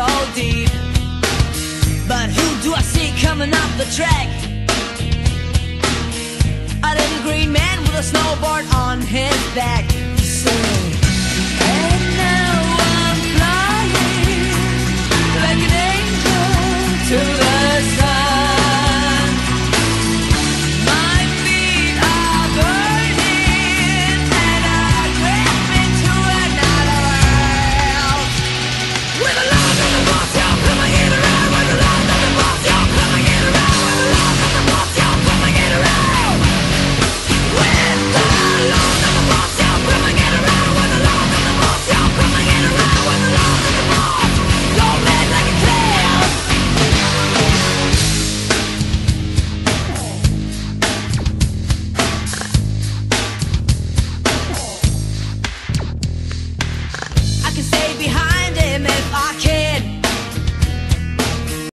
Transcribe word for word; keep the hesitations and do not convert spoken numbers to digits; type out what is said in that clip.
so deep. But who do I see coming up the track? A little green man with a snowboard on his back.